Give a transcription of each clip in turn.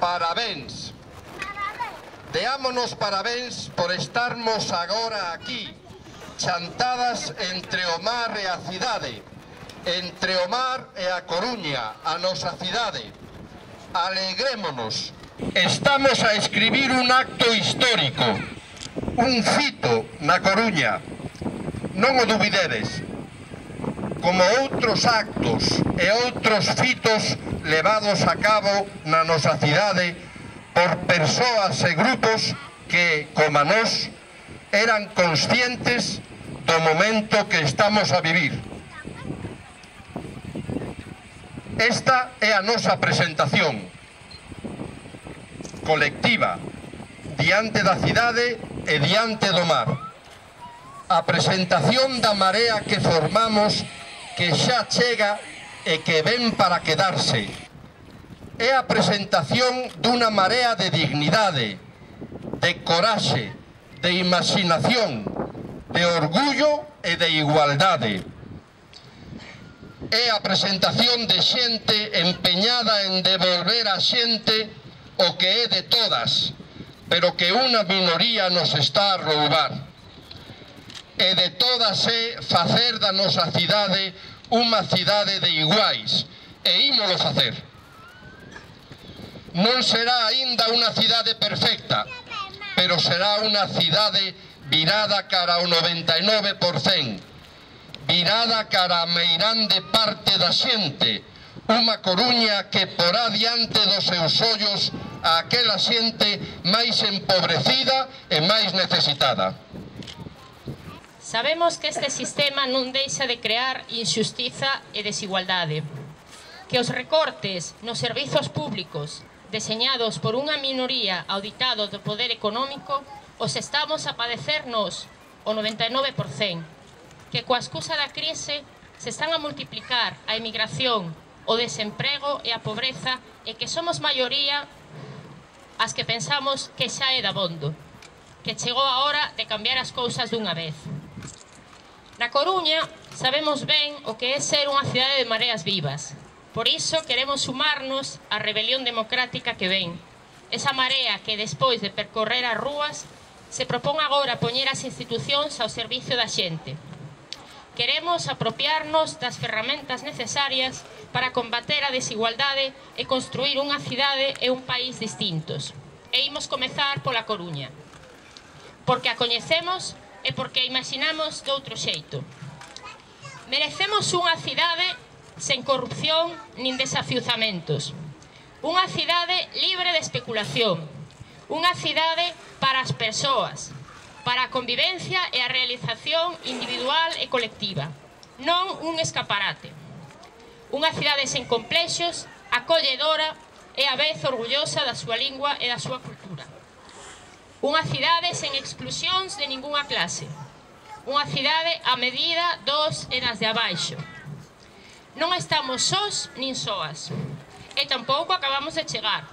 Parabéns. Deámonos parabéns por estarmos agora aquí, chantadas entre o mar e a cidade, entre o mar e a Coruña, a nosa cidade. Alegrémonos. Estamos a escribir un acto histórico, un fito na Coruña. Non o dubidedes. Como outros actos e outros fitos levados a cabo na nosa cidade por persoas e grupos que, como a nós, eran conscientes do momento que estamos a vivir. Esta é a nosa presentación colectiva diante da cidade e diante do mar. A presentación da marea que formamos, que xa chega e que ven para quedarse. É a presentación dunha marea de dignidade, de coraxe, de imaginación, de orgullo e de igualdade. É a presentación de xente empeñada en devolver a xente o que é de todas, pero que unha minoría nos está a roubar. E de todas é facer da nosa cidade unha cidade de iguais, e ímolo facer. Non será aínda unha cidade perfecta, pero será unha cidade virada cara ao 99%, virada cara a meirande parte da xente, unha Coruña que porá diante dos seus ollos a aquela xente máis empobrecida e máis necesitada. Sabemos que este sistema non deixa de crear injustiza e desigualdade, que os recortes nos servizos públicos deseñados por unha minoría ao ditado do poder económico os estamos a padecer nos, o 99%, que coa excusa da crise se están a multiplicar a emigración, o desemprego e a pobreza e que somos maioría as que pensamos que xa é dabondo, que chegou a hora de cambiar as cousas dunha vez. Na Coruña sabemos ben o que é ser unha cidade de mareas vivas. Por iso queremos sumarnos á rebelión democrática que ven. Esa marea que despois de percorrer as rúas se propón agora poñer as institucións ao servicio da xente. Queremos apropiarnos das ferramentas necesarias para combater a desigualdade e construir unha cidade e un país distintos. E imos comezar pola Coruña. Porque a coñecemos e porque a imaginamos de outro xeito. Merecemos unha cidade sen corrupción nin desafiuzamentos. Unha cidade libre de especulación. Unha cidade para as persoas, para a convivencia e a realización individual e colectiva. Non un escaparate. Unha cidade sen complexos, acolledora e a vez orgullosa da súa lingua e da súa cultura. Unha cidade sen exclusións de ningunha clase. Unha cidade a medida dos e das de abaixo. Non estamos sós nin soas. E tampouco acabamos de chegar.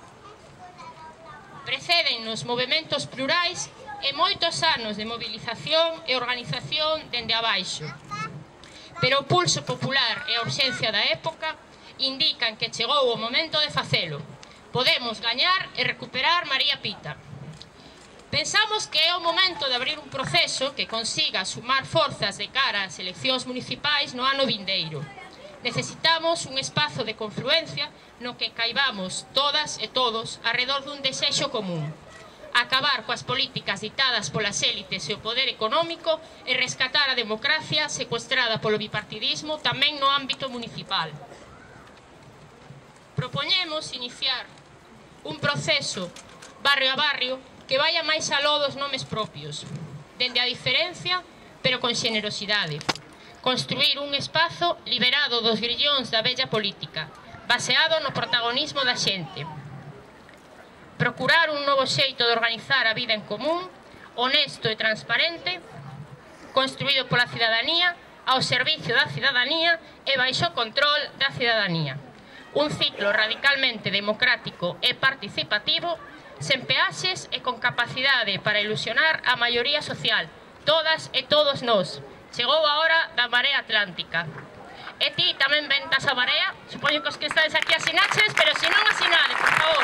Preceden-nos movementos plurais e moitos anos de movilización e organización dende abaixo. Pero o pulso popular e a urxencia da época indican que chegou o momento de facelo. Podemos gañar e recuperar María Pita. Pensamos que é o momento de abrir un proceso que consiga sumar forzas de cara ás eleccións municipais no ano vindeiro. Necesitamos un espazo de confluencia no que caibamos todas e todos arredor dun desexo común. Acabar coas políticas ditadas polas élites e o poder económico e rescatar a democracia secuestrada polo bipartidismo tamén no ámbito municipal. Propoñemos iniciar un proceso barrio a barrio que vaya máis aló dos nomes propios, dende a diferencia, pero con xenerosidade. Construir un espazo liberado dos grillóns da vella política, baseado no protagonismo da xente. Procurar un novo xeito de organizar a vida en común, honesto e transparente, construído pola cidadanía, ao servicio da cidadanía e baixo control da cidadanía. Un ciclo radicalmente democrático e participativo, sen peaxes e con capacidade para ilusionar a maioría social, todas e todos nós. Chegou a hora da Marea Atlántica. e ti tamén ventas a Marea. Supoño que os que estades aquí asinaches, pero se non asinade, por favor.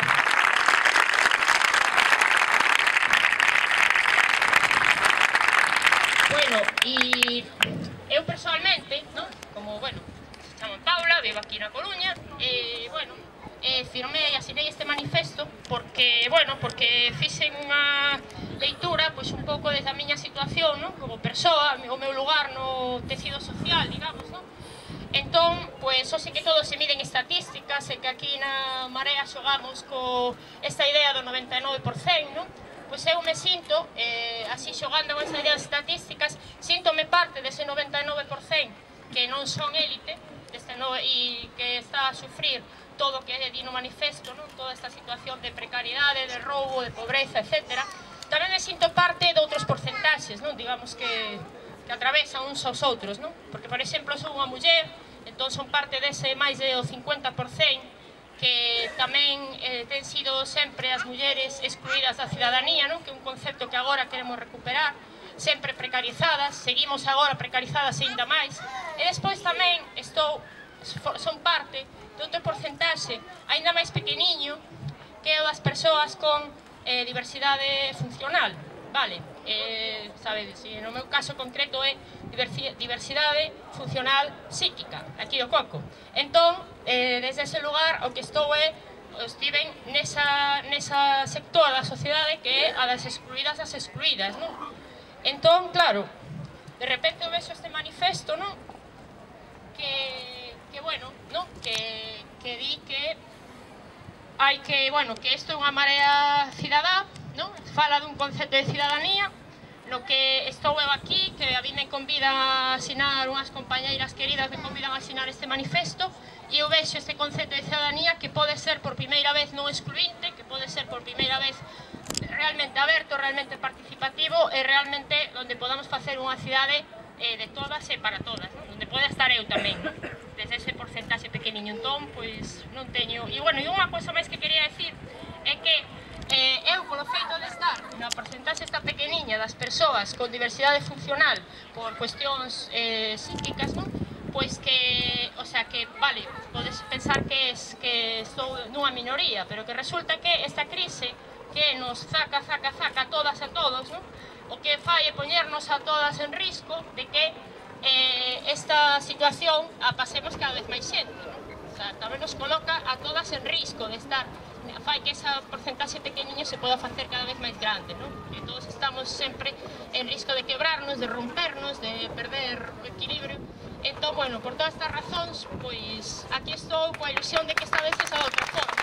Bueno, e eu personalmente, non? Como, bueno, se chamo Paula, vivo aquí na Coruña, e, bueno, firmei e asinei este manifesto porque, bueno, porque fixen unha leitura, pois, un pouco desde a miña situación, non? Como persoa, o meu lugar no tecido social, digamos, non? Entón, pois, hoxe que todos se miden estatísticas e que aquí na Marea xogamos co esta idea do 99%, non? Pois eu me sinto, así xogando con esa idea de estatísticas, síntome parte dese 99% que non son élite, e que está a sufrir todo o que di no manifesto, non? Toda esta situación de precariedade, de roubo, de pobreza, etc. Tamén me sinto parte de outros porcentaxes, non? Digamos que atravesan uns aos outros, non? Porque, por exemplo, sou unha muller, entón son parte dese máis de o 50%, que tamén ten sido sempre as mulleres excluídas da cidadanía, non? Que é un concepto que agora queremos recuperar, sempre precarizadas, seguimos agora precarizadas ainda máis, e despois tamén son parte de outro porcentaxe ainda máis pequeniño, que é o das persoas con diversidade funcional, vale? Sabedes, no meu caso concreto é diversidade funcional psíquica, aquí do coco. Entón, desde ese lugar, o que estiven nesa sector da sociedade que é a das excluídas das excluídas, non? Entón, claro, de repente vexo este manifesto, non? Que bueno, non? Que di que hai que, bueno, que isto é unha marea cidadá, non? Fala dun concepto de cidadanía, no que estou eu aquí, que a mí me convidan a asinar, unhas compañeiras queridas me convidan a asinar este manifesto, e eu vexo este concepto de cidadanía que pode ser por primeira vez non excluinte, que pode ser por primeira vez realmente aberto, realmente participativo e realmente onde podamos facer unha cidade de todas e para todas, non? Onde pode estar eu tamén, non? Desde ese porcentaxe pequeniño. Entón, pois, non teño... E, bueno, e unha cousa máis que quería decir é que eu, polo feito de estar na porcentaxe esta pequeniña das persoas con diversidade funcional por cuestións psíquicas, non? Pois que, o sea, que, vale, podes pensar que estou nunha minoría, pero que resulta que esta crise que nos zaca a todas e a todos, non? O que fai é poñernos a todas en risco de que esta situación a pasemos cada vez máis xente, non? O sea, tamén nos coloca a todas en risco de estar, fai que esa porcentaxe pequeniño se poda facer cada vez máis grande, non? Que todos estamos sempre en risco de quebrarnos, de rompernos, de perder o equilibrio. Entón, bueno, por todas estas razóns, pois aquí estou coa ilusión de que esta vez esa outra forma.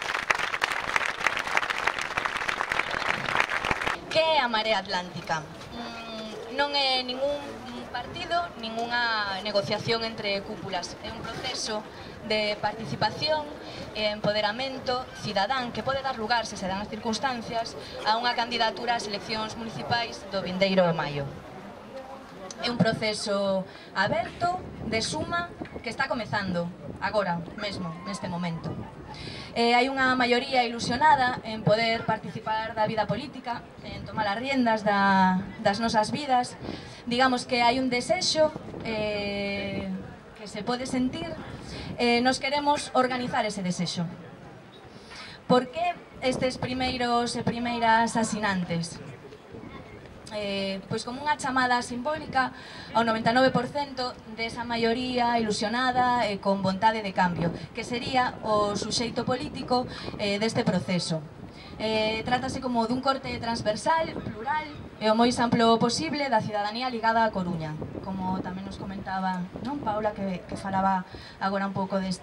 Que é a Marea Atlántica? Non é ningún partido, ningunha negociación entre cúpulas. É un proceso de participación e empoderamento cidadán que pode dar lugar, se se dan as circunstancias, a unha candidatura ás eleccións municipais do vindeiro maio. É un proceso aberto, de suma, que está comezando agora mesmo, neste momento. Hai unha maioría ilusionada en poder participar da vida política, en tomar as riendas das nosas vidas. Digamos que hai un desexo que se pode sentir. Nos queremos organizar ese desexo. Por que estes primeiros e primeiras asinantes? Pois como unha chamada simbólica ao 99% desa maioría ilusionada e con vontade de cambio, que sería o suxeito político deste proceso. Trátase como dun corte transversal, plural e o máis amplo posible da cidadanía ligada á Coruña, como tamén nos comentaba, non, Paula, que falaba agora un pouco deste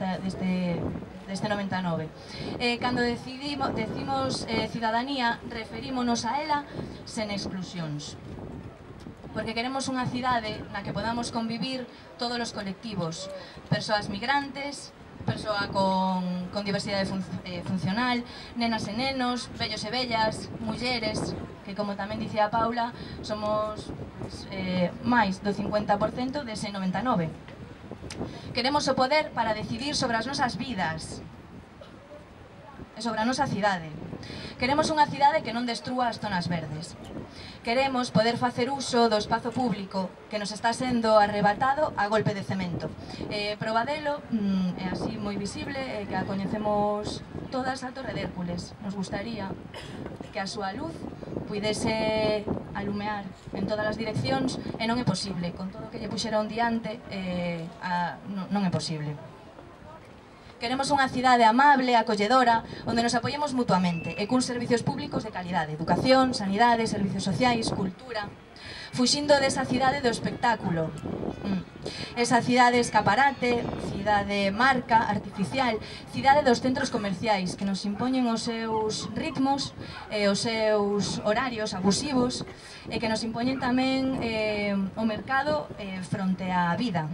99. Cando decimos cidadanía, referímonos a ela sen exclusións, porque queremos unha cidade na que podamos convivir todos os colectivos, persoas migrantes, persoa con diversidade funcional, nenas e nenos, vellos e vellas, mulleres, que como tamén dicía Paula, somos máis do 50% dese 99. Queremos o poder para decidir sobre as nosas vidas e sobre a nosa cidade. Queremos unha cidade que non destrúa as zonas verdes. Queremos poder facer uso do espazo público que nos está sendo arrebatado a golpe de cemento. Probadelo é así moi visible, que a coñecemos todas a Torre de Hércules. Nos gustaría que a súa luz puidese alumear en todas as direccións e non é posible. Con todo o que lle puxeron diante, non é posible. Queremos unha cidade amable, acolledora, onde nos apoyemos mutuamente e cuns servicios públicos de calidade, educación, sanidade, servicios sociais, cultura, fuxindo desa cidade do espectáculo, esa cidade escaparate, cidade marca, artificial, cidade dos centros comerciais que nos impoñen os seus ritmos e os seus horarios abusivos e que nos impoñen tamén o mercado fronte á vida,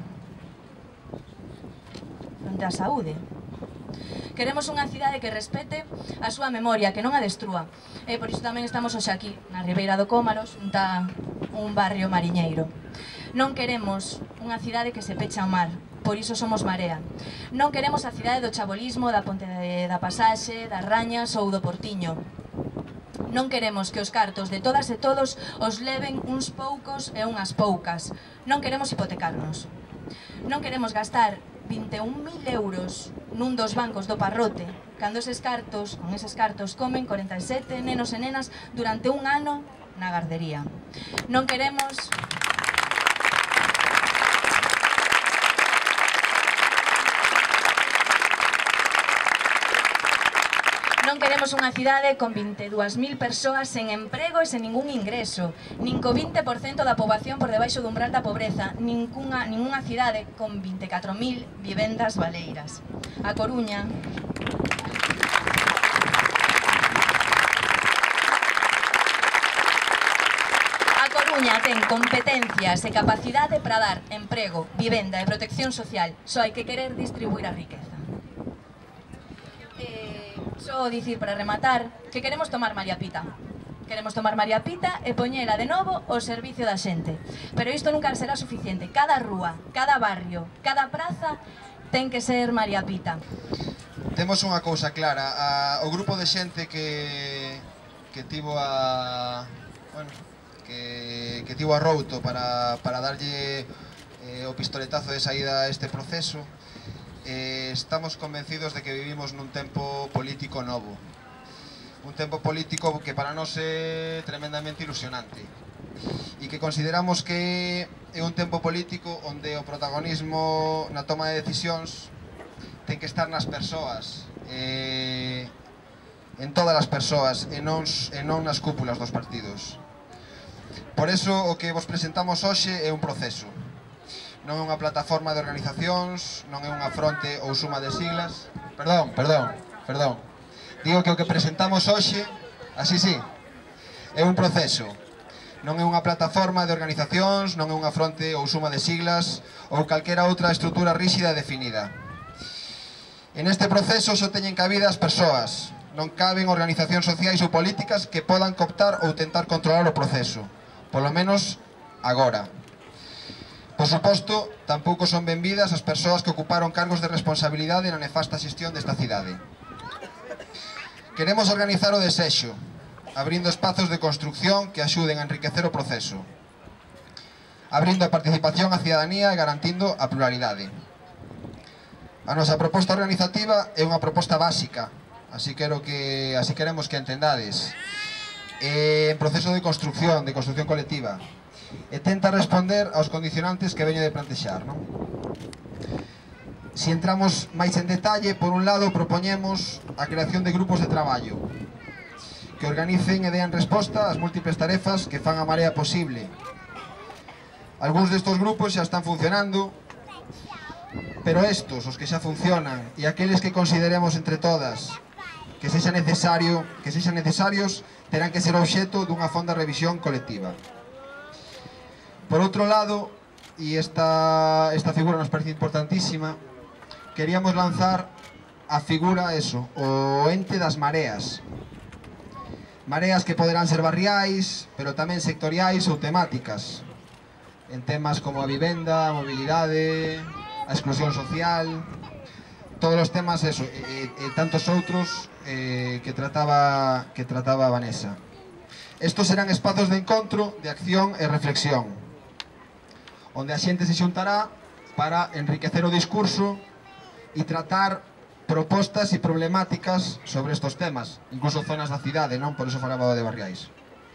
fronte á saúde. Queremos unha cidade que respete a súa memoria, que non a destrúa. E por iso tamén estamos hoxe aquí, na Ribeira do Cómaro, xunto a un barrio mariñeiro. Non queremos unha cidade que se pecha ao mar, por iso somos Marea. Non queremos a cidade do chabolismo, da Ponte da Pasaxe, das Rañas ou do Portiño. Non queremos que os cartos de todas e todos os leven uns poucos e unhas poucas. Non queremos hipotecarnos. Non queremos gastar 21.000 euros nun dos bancos do Parrote, cando con eses cartos comen 47 nenos e nenas durante un ano na gardería. Non queremos... Non queremos unha cidade con 22.000 persoas sen emprego e sen ningún ingreso, nin co 20% da poboación por debaixo do umbral da pobreza, ningunha cidade con 24.000 vivendas baleiras. A Coruña... A Coruña ten competencias e capacidade para dar emprego, vivenda e protección social, só hai que querer distribuir a riqueza. Só dicir para rematar que queremos tomar María Pita. Queremos tomar María Pita e poñela de novo ao servicio da xente. Pero isto nunca será suficiente. Cada rúa, cada barrio, cada praza ten que ser María Pita. Temos unha cousa clara. O grupo de xente que tivo a... que tivo a Routo para darlle o pistoletazo de saída a este proceso, estamos convencidos de que vivimos nun tempo político novo. Un tempo político que para nós é tremendamente ilusionante e que consideramos que é un tempo político onde o protagonismo na toma de decisións ten que estar nas persoas, en todas as persoas e non nas cúpulas dos partidos. Por eso o que vos presentamos hoxe é un proceso. Non é unha plataforma de organizacións, non é unha fronte ou suma de siglas. Perdón. Digo que o que presentamos hoxe, así sí, é un proceso. Non é unha plataforma de organizacións, non é unha fronte ou suma de siglas ou calquera outra estrutura ríxida e definida. En este proceso só teñen cabida as persoas. Non caben organizacións sociais ou políticas que podan cooptar ou tentar controlar o proceso. Polo menos agora. Por suposto, tampouco son benvidas as persoas que ocuparon cargos de responsabilidade na nefasta xestión desta cidade. Queremos organizar o desexo, abrindo espazos de construcción que axuden a enriquecer o proceso, abrindo a participación á cidadanía e garantindo a pluralidade. A nosa proposta organizativa é unha proposta básica, así queremos que entendades. En proceso de construcción colectiva, e tenta responder aos condicionantes que veño de plantexar, non? Si entramos máis en detalle, por un lado propoñemos a creación de grupos de traballo que organicen e dean resposta ás múltiples tarefas que fan a Marea posible. Algúns destos grupos xa están funcionando, pero estos, os que xa funcionan, e aqueles que consideremos entre todas que sexan necesarios, terán que ser obxeto dunha fonda revisión colectiva. Por outro lado, e esta figura nos parece importantísima, queríamos lanzar a figura, o ente das mareas. Mareas que poderán ser barriais, pero tamén sectoriais ou temáticas, en temas como a vivenda, a mobilidade, a exclusión social. todos os temas, eso, tantos outros que trataba Vanessa. Estos serán espazos de encontro, de acción e reflexión, onde a xente se xuntará para enriquecer o discurso e tratar propostas e problemáticas sobre estos temas, incluso zonas da cidade, non? Por iso falaba de Barriais.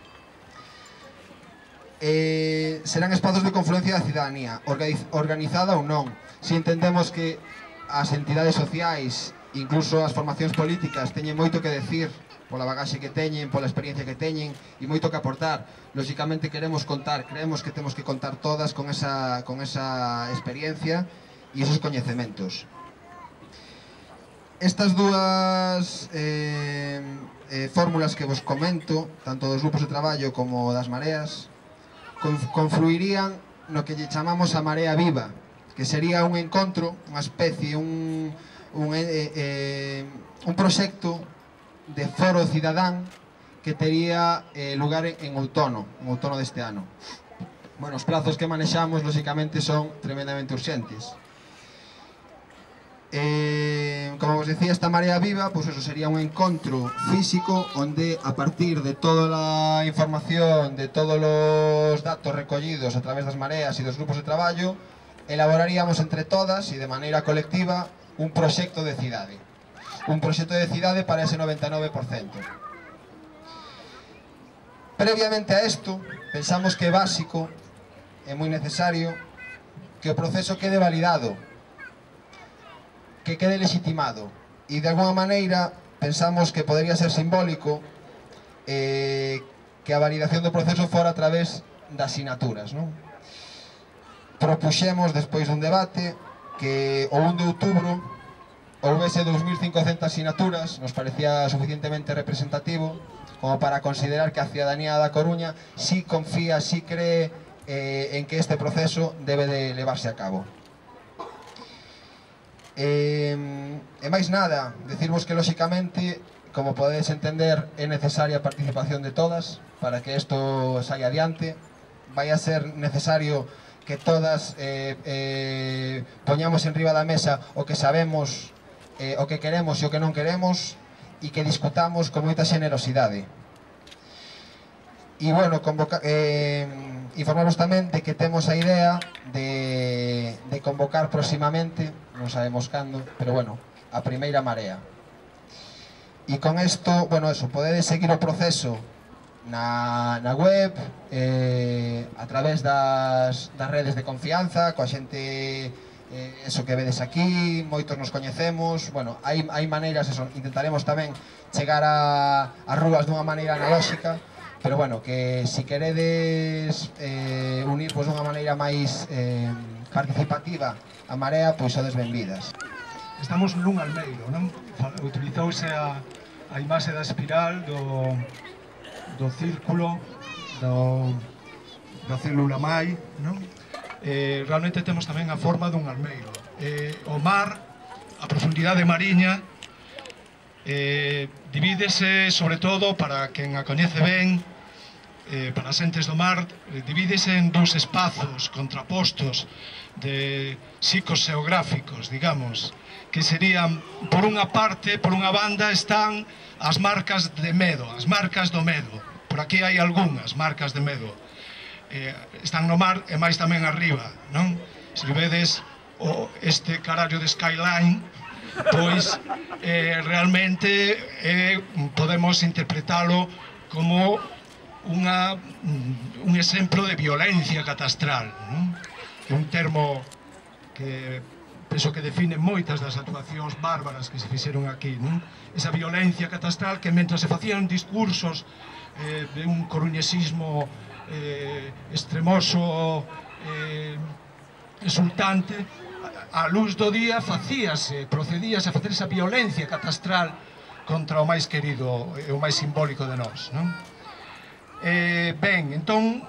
Serán espazos de confluencia da cidadanía, organizada ou non. Se entendemos que as entidades sociais, incluso as formacións políticas, teñen moito que decir pola bagaxe que teñen, pola experiencia que teñen e moito que aportar. Lóxicamente queremos contar, creemos que temos que contar todas con esa experiencia e esos coñecementos. Estas dúas fórmulas que vos comento, tanto dos grupos de traballo como das mareas, confluirían no que lle chamamos a Marea Viva, que sería un encontro, unha especie, un proxecto de foro cidadán que tería lugar en outono deste ano. Bueno, os plazos que manexamos, lóxicamente, son tremendamente urxentes. Como vos decía, esta Marea Viva, pois eso sería un encontro físico onde, a partir de toda a información, de todos os datos recollidos a través das mareas e dos grupos de traballo, elaboraríamos entre todas e de maneira colectiva un proxecto de cidade. Un proxecto de cidade para ese 99%. Previamente a isto, pensamos que é básico, é moi necesario, que o proceso quede validado, que quede legitimado. E de alguna maneira pensamos que podría ser simbólico que a validación do proceso fora a través das sinaturas, non? Propuxemos, despois dun debate, que o 1 de outubro houvese 2.500 sinaturas. Nos parecía suficientemente representativo como para considerar que a cidadanía da Coruña sí confía, sí cree en que este proceso debe de levarse a cabo. E máis nada, decirvos que, lóxicamente, como podedes entender, é necesaria a participación de todas para que isto saia adiante. Vai a ser necesario que todas poñamos enriba da mesa o que sabemos, o que queremos e o que non queremos, e que discutamos con moita xenerosidade. E, bueno, informarvos tamén de que temos a idea de convocar próximamente, non sabemos cando, pero, bueno, a primeira marea. E con isto, bueno, eso, podedes seguir o proceso na web, a través das redes de confianza, coa xente, eso que vedes aquí, moitos nos coñecemos. Bueno, hai maneiras, eso, intentaremos tamén chegar ás rúas dunha maneira analóxica, pero, bueno, que si queredes unirvos dunha maneira máis participativa a marea, pois sodes benvidas. Estamos nun almeiro, non? Utilizouse a imaxe da espiral do círculo da célula mai, non? Realmente temos tamén a forma dun almeiro. O mar, a profundidade mariña, divídese, sobre todo, para quen a coñece ben, para as entes do mar, divídese en dous espazos contrapostos psicoxeográficos, digamos, que serían, por unha parte, por unha banda, están as marcas de medo, as marcas do medo. Por aquí hai algunhas marcas de medo. Están no mar e máis tamén arriba, non? Se vedes este carallo de skyline, pois realmente podemos interpretalo como un exemplo de violencia catastral, non? É un termo que penso que define moitas das actuacións bárbaras que se fixeron aquí, non? Esa violencia catastral que, mentre se facían discursos de un coruñesismo extremoso, exultante, a luz do día procedíase a facer esa violencia catastral contra o máis querido e o máis simbólico de nós, non? Ben, entón,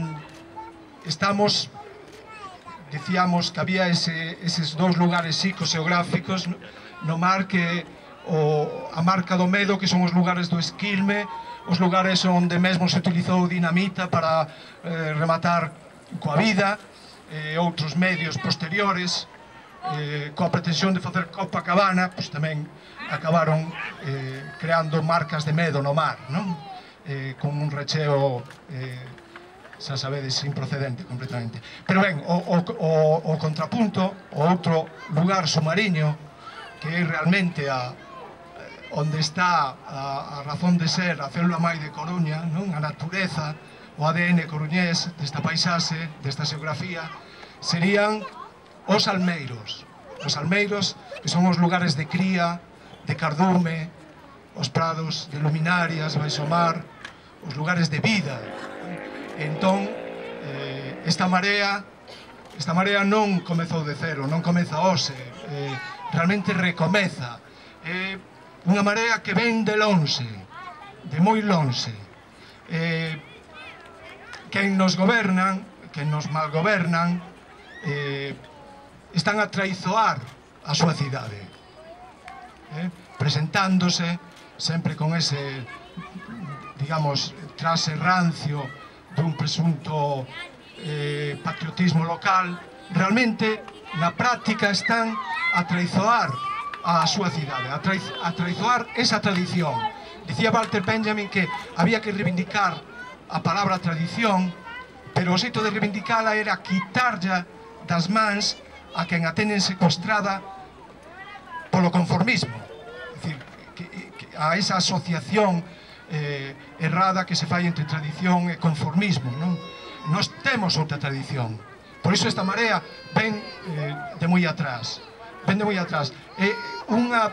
dicíamos que había eses dous lugares psicoxeográficos no mar, que a marca do medo, que son os lugares do esquilme, os lugares onde mesmo se utilizou dinamita para rematar coa vida, outros medios posteriores, coa pretensión de facer Copacabana, pois tamén acabaron creando marcas de medo no mar, non? Con un recheo, xa sabedes, improcedente completamente. Pero ben, o contrapunto, o outro lugar submarino, que é realmente onde está a razón de ser, a célula mai de Coruña, non? A natureza, o ADN coruñés desta paisaxe, desta xeografía, serían os almeiros. Os almeiros, que son os lugares de cría, de cardume, os prados de luminarias, baixo mar, os lugares de vida. Entón, esta marea non comezou de cero, non comeza hoxe, realmente recomeza. É unha marea que ven de lonxe, de moi lonxe. Quen nos gobernan, quen nos malgobernan, están a traizoar a súa cidade, presentándose sempre con ese, digamos, trase rancio dun presunto patriotismo local. Realmente, na práctica, están a traizoar a súa cidade, a traizoar esa tradición. Dicía Walter Benjamin que había que reivindicar a palabra tradición, pero o xeito de reivindicala era quitarlla das mans a quen a tenen secuestrada polo conformismo. É dicir, a esa asociación errada que se fai entre tradición e conformismo, non? Nós temos outra tradición. Por iso esta marea ven de moi atrás. Ven de moi atrás. É unha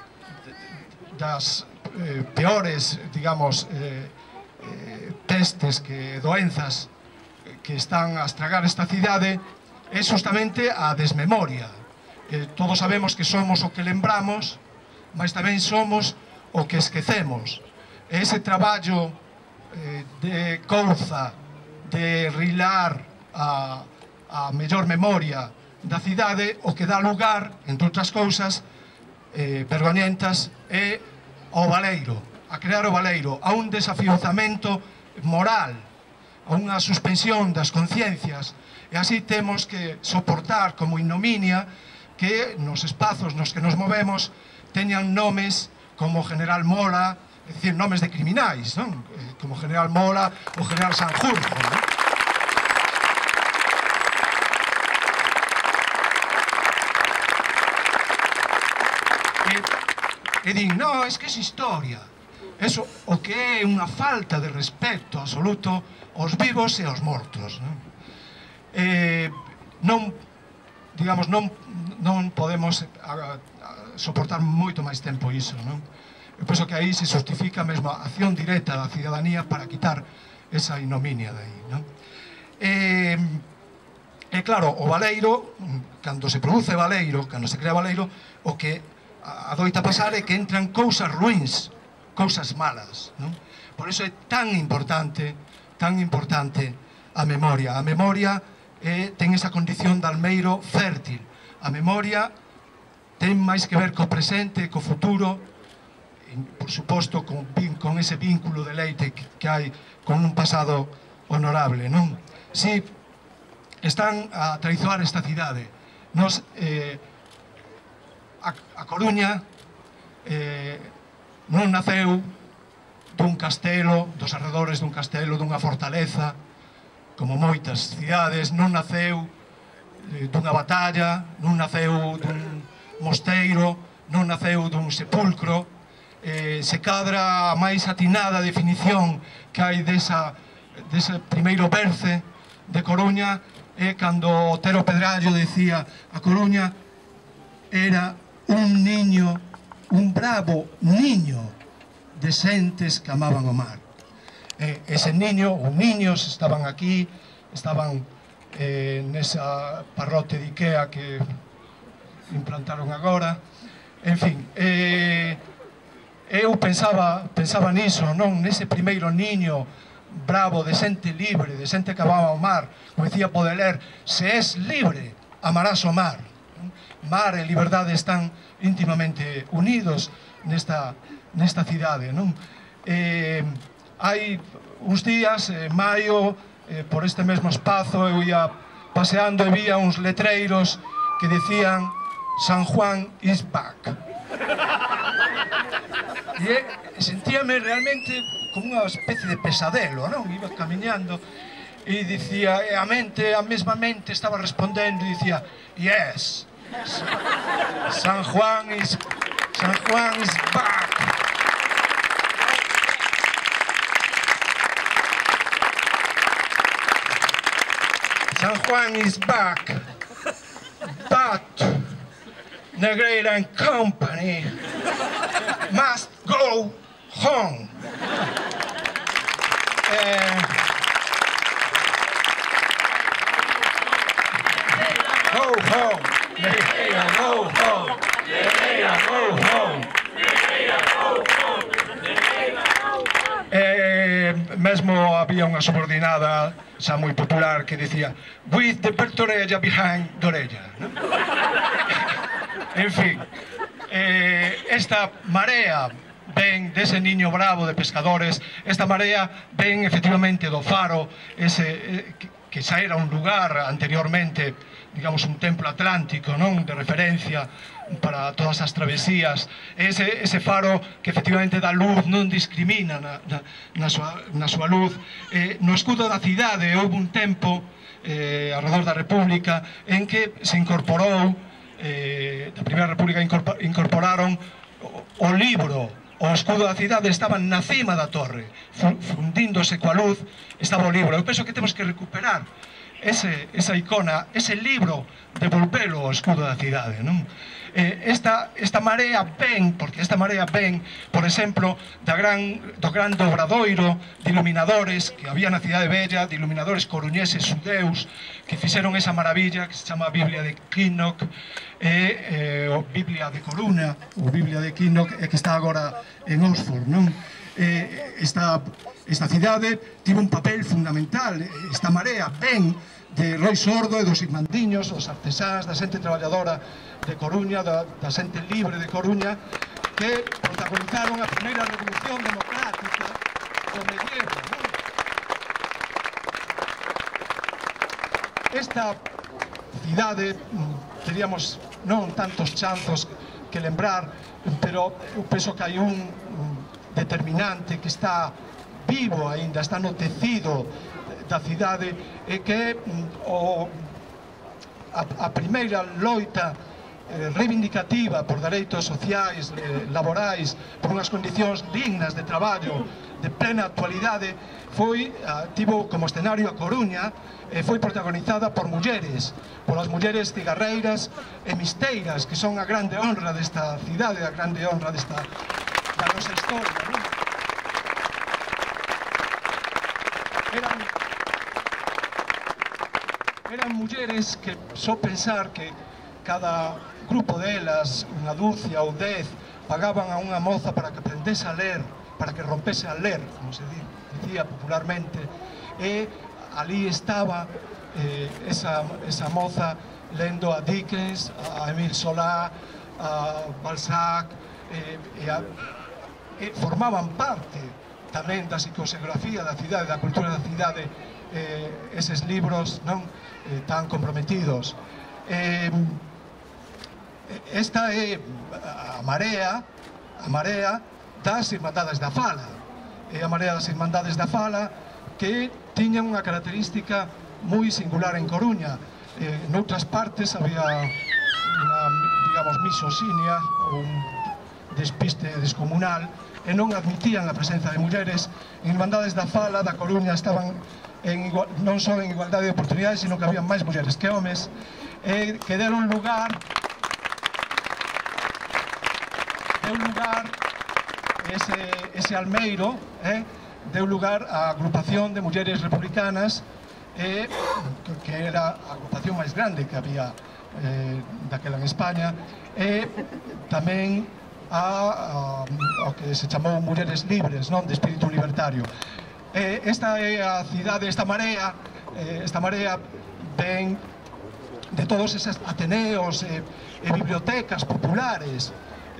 das peores, digamos, pestes, doenzas que están a estragar esta cidade, é justamente a desmemoria. Todos sabemos que somos o que lembramos, mas tamén somos o que esquecemos. Ese traballo de couza, de rilar a mellor memoria da cidade, o que dá lugar, entre outras cousas vergoñentas, é ao baleiro, a crear o baleiro, a un desafiuzamento moral, a unha suspensión das conciencias, e así temos que soportar como ignominia que nos espazos nos que nos movemos teñan nomes como General Mola, é dicir, nomes de criminais, non? Como General Mola ou General Sanjurjo, non? E din, no, es que é historia. Eso, o que é unha falta de respeto absoluto aos vivos e aos mortos, non? Digamos, non podemos soportar moito máis tempo iso, non? Eu penso que aí se justifica mesmo a acción directa da cidadanía para quitar esa ignominia de aí, non? E claro, o baleiro, cando se produce baleiro, cando se crea baleiro, o que adoita pasar é que entran cousas ruins, cousas malas, non? Por iso é tan importante a memoria. A memoria ten esa condición de almeiro fértil. A memoria ten máis que ver co presente, co futuro, por suposto con ese vínculo de leite que hai con un pasado honorable, non? Si están a traizoar esta cidade, nos a Coruña non naceu dun castelo, dos arredores dun castelo, dunha fortaleza, como moitas cidades, non naceu dunha batalla, non naceu dun mosteiro, non naceu dun sepulcro. Se cadra a máis atinada definición que hai dese primeiro berce de Coruña é cando Otero Pedrallo decía: a Coruña era un niño, un bravo niño de xentes que amaban o mar. Ese niño, ou niños, estaban aquí, estaban nesa parrote de Ikea que implantaron agora. En fin, eu pensaba niso, non? Nese primeiro niño bravo, de xente libre, de xente que amaba o mar. Como decía Baudelaire, se és libre, amarás o mar. Mar e liberdade están íntimamente unidos nesta cidade, non? Hai uns días, en maio, por este mesmo espazo, eu ia paseando e vía uns letreiros que decían San Juan is back. E sentíame realmente como unha especie de pesadelo, non? Iba camiñando e dicía, e a mesma mente estaba respondendo e dicía, yes, San Juan is back. San Juan is back, but Negreira and Company must go home. Go home, Negreira, go home, Negreira, go home. Mesmo había unha subordinada xa moi popular que dicía with the Bertorella behind the orella, ¿no? En fin, esta marea ven dese niño bravo de pescadores, esta marea ven efectivamente do faro, que xa era un lugar anteriormente, digamos, un templo atlántico, non? De referencia para todas as travesías, ese faro que efectivamente dá luz, non discrimina na súa luz. No escudo da cidade houve un tempo, alrededor da República, en que se incorporou, da Primeira República incorporaron o libro. O escudo da cidade estaba na cima da torre, fundíndose coa luz, estaba o libro. Eu penso que temos que recuperar esa icona, ese libro, devolvelo ao escudo da cidade, non? Esta marea ven, porque esta marea ven, por exemplo, do gran dobradoiro de iluminadores que había na cidade bella, de iluminadores coruñeses xudeus, que fixeron esa maravilla que se chama Biblia de Kinnock, o Biblia de Coruña, ou Biblia de Kinnock, que está agora en Oxford, non? Esta cidade tivo un papel fundamental. Esta marea ven de Roi Sordo e dos irmandiños, os artesáns, da xente traballadora de Coruña, da xente libre de Coruña, que protagonizaron a primeira revolución democrática do medievo, non? Esta cidade teríamos non tantos chanzos que lembrar, pero eu penso que hai un determinante que está vivo aínda, está no tecido da cidade, e que a primeira loita reivindicativa por dereitos sociais, laborais, por unhas condicións dignas de traballo de plena actualidade, tivo como escenario a Coruña, foi protagonizada por mulleres, polas mulleres cigarreiras e misteiras, que son a grande honra desta cidade, a grande honra da nosa historia, non? Eran mulleres que só pensar que cada grupo delas, unha dúcia ou 10, pagaban a unha moza para que aprendese a ler, para que rompese a ler, como se dicía popularmente, e ali estaba esa moza lendo a Dickens, a Émile Zola, a Balzac, e formaban parte tamén da psicoseografía da cidade, da cultura da cidade, eses libros, non, tan comprometidos. Esta é a marea das Irmandades da Fala. É a marea das Irmandades da Fala que tiña unha característica moi singular en Coruña. Noutras partes había unha, digamos, misoxinia ou un despiste descomunal e non admitían a presenza de mulleres. En Irmandades da Fala da Coruña estaban non só en igualdade de oportunidades, sino que había máis mulleres que homes, que deron lugar ese almeiro, deu lugar á agrupación de mulleres republicanas, que era a agrupación máis grande que había daquela en España, e tamén ao que se chamou Mulleres Libres, non, de espírito libertario. Esta é a cidade, esta marea ven de todos esos ateneos e bibliotecas populares,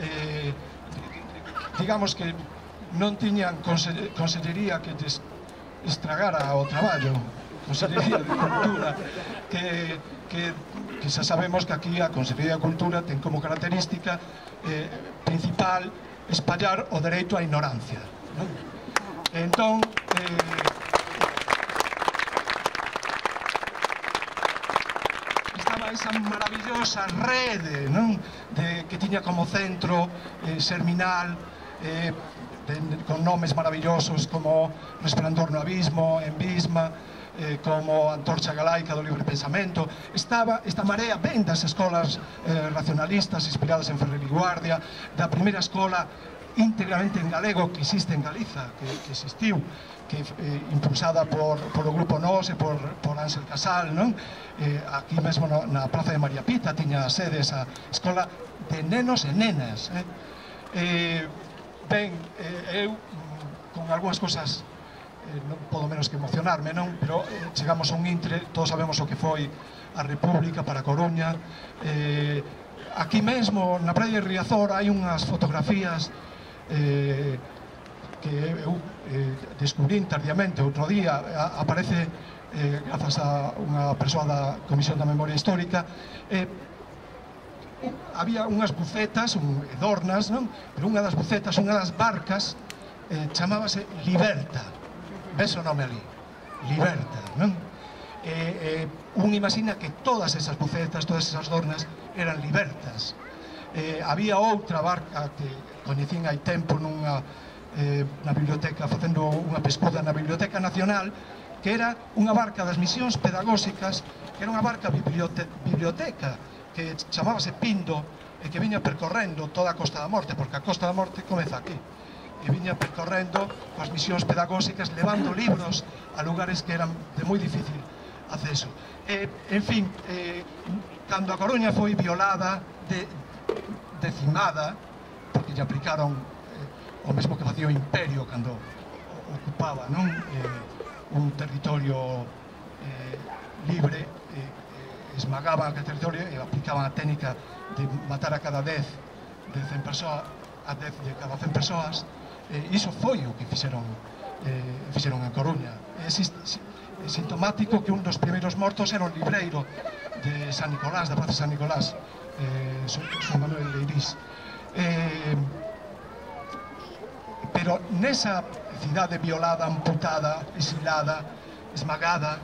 digamos que non tiñan consellería que lles estragara o traballo, Consellería de Cultura, que xa sabemos que aquí a Consellería de Cultura ten como característica principal espallar o dereito á ignorancia, non? Entón, estaba esa maravillosa rede, non? Que tiña como centro Serminal, con nomes maravillosos como Resplandor no Abismo, Envisma, como Antorcha Galaica do Libre Pensamento. Estaba esta marea ben das escolas racionalistas inspiradas en Ferrer y Guardia, da primeira escola íntegramente en galego que existe en Galiza, que existiu, que impulsada por o Grupo Nos e por Ángel Casal, non? Aquí mesmo na Praza de María Pita tiña sede esa escola de nenos e nenas. Ben, eu con algunhas cosas non podo menos que emocionarme, non? Pero chegamos a un intre, todos sabemos o que foi a República para a Coruña. Aquí mesmo, na praia de Riazor, hai unhas fotografías que eu descubrín tardíamente. Outro día aparece, grazas a unha persoa da Comisión da Memoria Histórica, había unhas bucetas, dornas, non? Pero unha das bucetas, unha das barcas, chamábase Liberta. Ves o nome ali? Liberta, non? Un imagina que todas esas bucetas, todas esas dornas eran libertas. Había outra barca que coñecín hai tempo na biblioteca, facendo unha pescuda na Biblioteca Nacional, que era unha barca das misións pedagóxicas, que era unha barca biblioteca, que chamábase Pindo, e que viña percorrendo toda a Costa da Morte, porque a Costa da Morte comeza aquí, e viña percorrendo coas misións pedagóxicas, levando libros a lugares que eran de moi difícil acceso. En fin, cando a Coruña foi violada, decimada, porque lle aplicaron o mesmo que facía o Imperio cando ocupaba, non? Un territorio libre, esmagaban aquel territorio e aplicaban a técnica de matar a cada 10 de 100 persoas, a 10 de cada 100 persoas. Iso foi o que fixeron en Coruña. É sintomático que un dos primeiros mortos era o libreiro de San Nicolás, da Praza San Nicolás, Son Manuel Leirís. Pero nesa cidade violada, amputada, exilada, esmagada,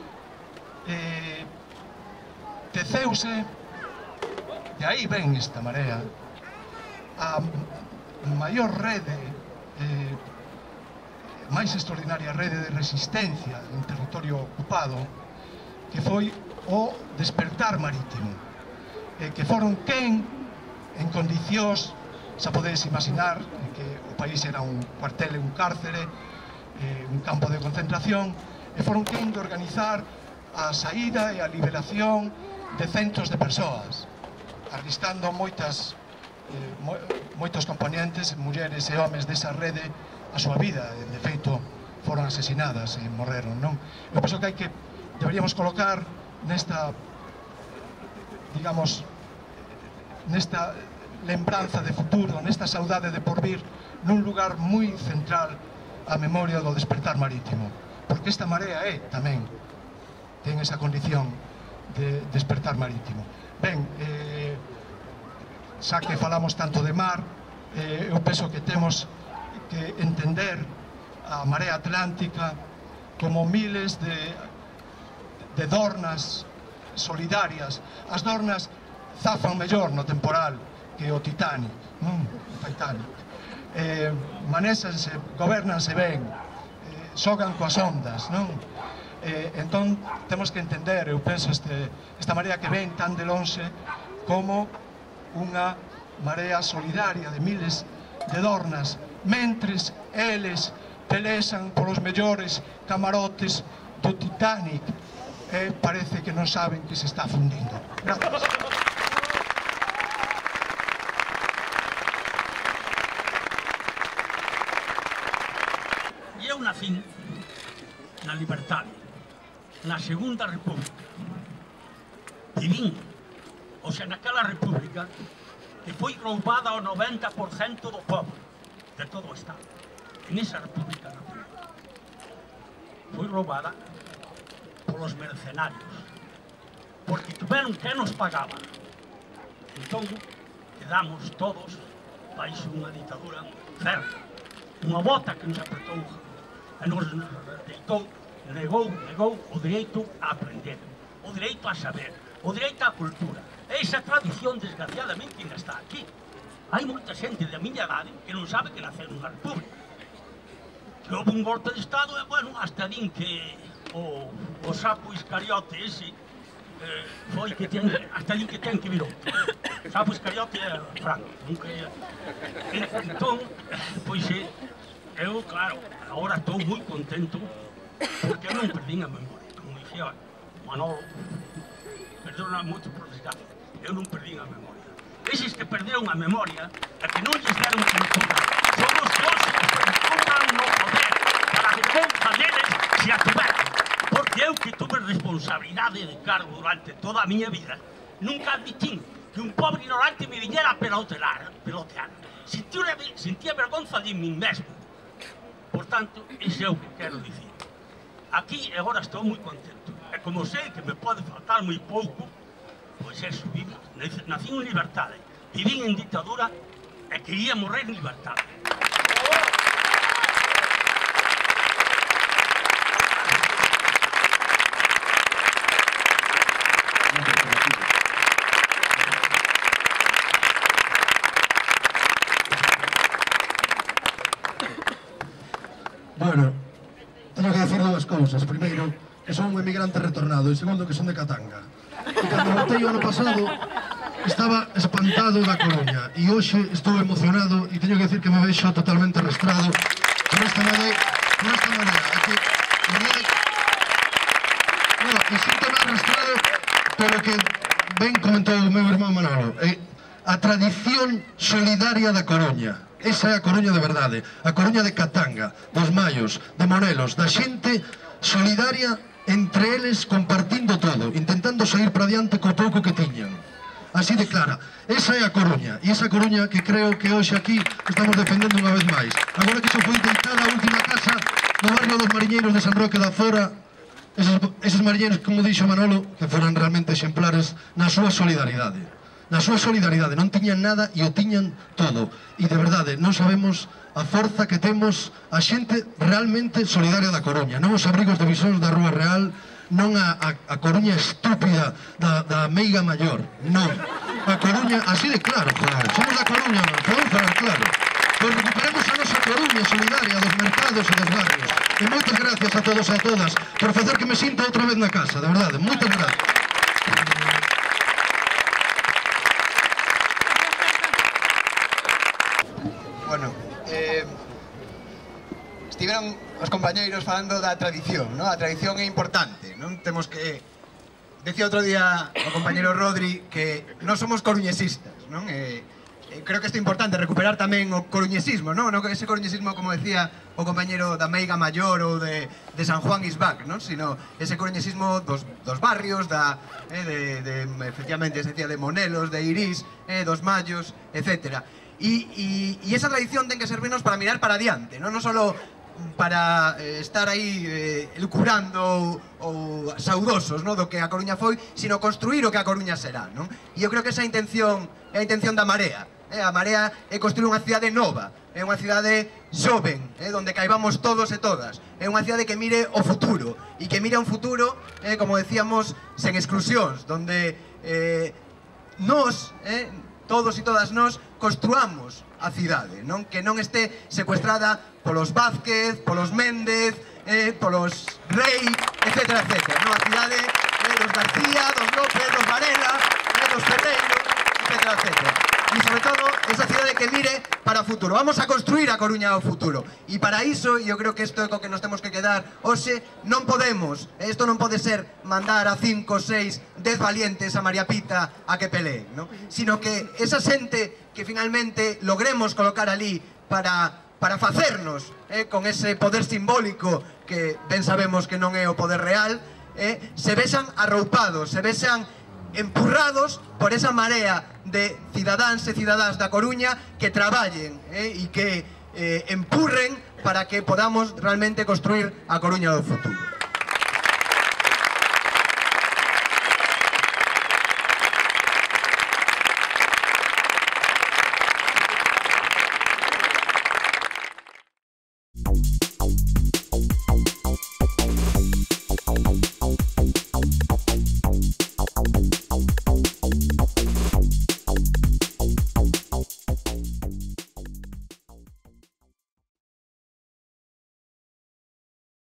teceuse, de aí ven esta marea, a maior rede, máis extraordinaria rede de resistencia en territorio ocupado, que foi o despertar marítimo, que foron quen, en condicións, xa podedes imaginar que o país era un cuartel, un cárcere, un campo de concentración, e foron quen de organizar a saída e a liberación de centos de persoas, arriscando moitos componentes, mulleres e homes desa rede, a súa vida. De feito, foron asesinadas e morreron, non? Eu penso que deberíamos colocar nesta, digamos, nesta lembranza de futuro, nesta saudade de porvir, nun lugar moi central a memoria do despertar marítimo, porque esta marea tamén ten esa condición de despertar marítimo. Ben, xa que falamos tanto de mar, eu penso que temos que entender a marea atlántica como miles de dornas solidarias. As dornas zafan mellor no temporal que o Titanic, non? O Titanic. Manésanse, gobernanse ben, xogan coas ondas, non? Entón, temos que entender, eu penso, esta marea que ven tan de lonxe como unha marea solidaria de miles de dornas, mentres eles pelexan polos mellores camarotes do Titanic, parece que non saben que se está fundindo. Gracias. E eu nacín na liberdade, na Segunda República. Vivín, ou sea, naquela república que foi roubada ao 90% do povo, de todo o Estado. En esa república nacional foi roubada polos mercenarios, porque tiveron que nos pagaban. Entón, quedamos todos baixo unha ditadura certa, unha bota que nos apretou e nos deitou, negou o dereito a aprender, o dereito a saber, o dereito á cultura. Esa tradición, desgraciadamente, ainda está aquí. Hai moita xente da miña edade que non sabe que nacer nunha república. Que houve un golpe de Estado e, bueno, hasta din que o sapo Iscariote ese foi que ten, hasta din que ten que vir outro. O sapo Iscariote é Franco, nunca é. Entón, pois eu, claro, agora estou moi contento porque eu non perdín a memoria. Como dixía Manolo, perdona moito por desgracia, eu non perdín a memoria. Eses que perderon a memoria e que non lles deron cultura son os doses que procuran no poder para vergonza deles se a tuveran. Porque eu que tuve responsabilidade de cargo durante toda a miña vida nunca admitín que un pobre ignorante me viñera a pelotear. Sentía vergonza de min mesmo. Por tanto, ese é o que quero dicir. Aquí agora estou moi contento. E como sei que me pode faltar moi pouco, pois eso, nací en liberdade, vivín en ditadura e quería morrer en liberdade. Bueno, teño que decir dúas cousas. Primeiro, que son un emigrante retornado, e segundo, que son de Catanga. E cando voltei o ano pasado, estaba espantado da Coruña, e hoxe estou emocionado, e teño que decir que me vexo totalmente arrastrado por esta manera. E sinto-me arrastrado polo que ben comentou o meu irmán Manolo, a tradición solidaria da Coruña. Esa é a Coruña de verdade, a Coruña de Catanga, dos Maios, de Monelos, da xente solidaria entre eles, compartindo todo, intentando sair para diante co pouco que tiñan. Así de clara. Esa é a Coruña, e esa Coruña que creo que hoxe aquí estamos defendendo unha vez máis. Agora que se foi deitada a última casa no barrio dos Mariñeiros de San Roque da Zora, eses mariñeiros, como dixo Manolo, que foran realmente exemplares na súa solidaridade. Na súa solidaridade, non tiñan nada e o tiñan todo. E de verdade, non sabemos a forza que temos a xente realmente solidaria da Coruña, non os abrigos de bisóns da Rúa Real, non a Coruña estúpida da Meiga Maior, non. A Coruña, así de claro, joder, somos da Coruña, non, podemos falar claro. Pois recuperemos a nosa Coruña solidaria dos mercados e dos barrios. E moitas gracias a todos e a todas por facer que me sinta outra vez na casa, de verdade, moitas gracias. Bueno, estiveron os compañeiros falando da tradición, non? A tradición é importante, non? Temos que... Decía outro día o compañeiro Rodri que non somos coruñesistas, non? Creo que isto é importante, recuperar tamén o coruñesismo, non? Ese coruñesismo, como decía o compañeiro da Meiga Maior ou de San Juan is back, non? Sino ese coruñesismo dos barrios, efectivamente, se decía, de Monelos, de Irís, dos Mallos, etcétera. E esa tradición ten que servirnos para mirar para adiante, non só para estar aí elucurando ou saudosos do que a Coruña foi, sino construir o que a Coruña será, non? E eu creo que esa intención é a intención da Marea. A Marea é construir unha cidade nova, é unha cidade xoven, onde caibamos todos e todas. É unha cidade que mire o futuro, e que mire un futuro, como decíamos, sen exclusións, donde nós, todos e todas nós, construamos a cidade, non? Que non este secuestrada polos Vázquez, polos Méndez, polos Rei, etcétera, etcétera. A cidade dos García, dos López, dos Varela, dos Ferreiro, etcétera, etcétera. E, sobre todo, esa cidade que mire para o futuro. Vamos a construir a Coruña ao futuro. E para iso, eu creo que isto é co que nos temos que quedar hoxe, non podemos, isto non pode ser mandar a 5, 6, 10 valientes a María Pita a que peleen, non? Sino que esa xente que finalmente logremos colocar ali para facernos con ese poder simbólico que ben sabemos que non é o poder real, se vexan arroupados, se vexan empurrados por esa marea de cidadáns e cidadás da Coruña que traballen e que empurren para que podamos realmente construir a Coruña do futuro.